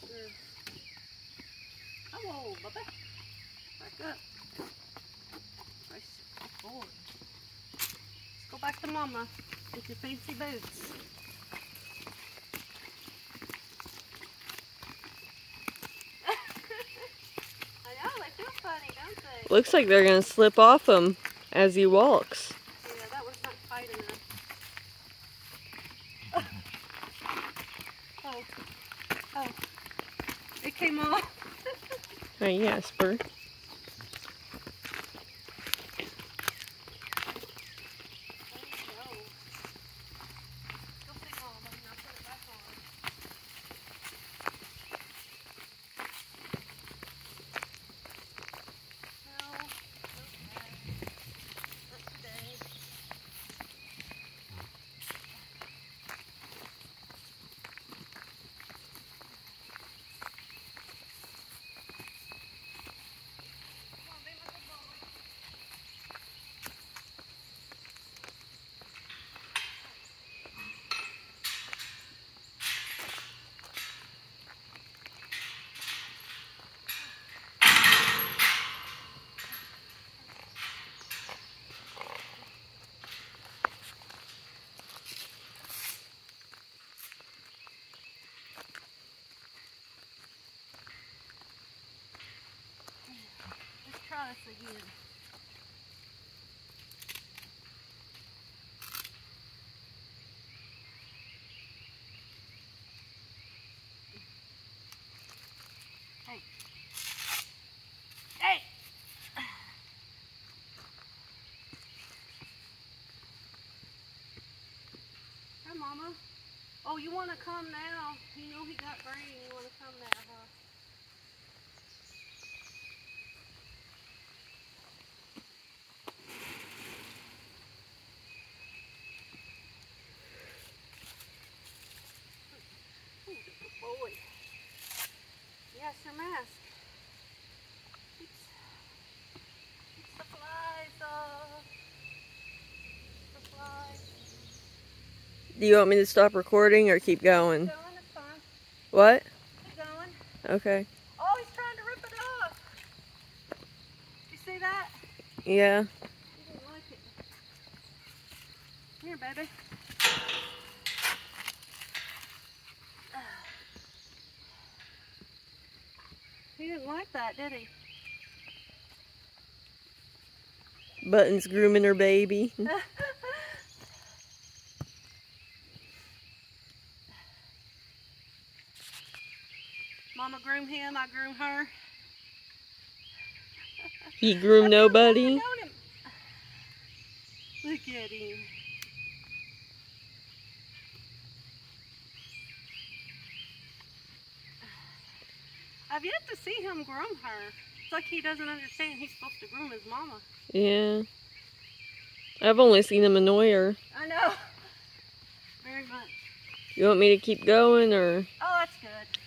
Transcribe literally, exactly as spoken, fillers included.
Come on, baby. Back up. Nice. Good boy. Let's go back to Mama with your fancy boots. I know, they feel funny, don't they? Looks like they're going to slip off him as he walks. Yeah, that was not tight enough. Oh. Oh. It came off. Hey, Jasper. Try this again. Hey. Hey! Hi, Mama. Oh, you want to come now? You know he got brain. You want to come now, huh? Boy. Yes, your mask. Keeps, keeps the flies off. The flies. Do you want me to stop recording or keep going? Keep going, it's fine. What? Keep going. Okay. Oh, he's trying to rip it off. You see that? Yeah. He didn't like it. Here, baby. He didn't like that, did he? Button's grooming her baby. Mama groomed him, I groomed her. He groomed nobody. Look at him. I've yet to see him groom her. It's like he doesn't understand he's supposed to groom his mama. Yeah. I've only seen him annoy her. I know. Very much. You want me to keep going or? Oh, that's good.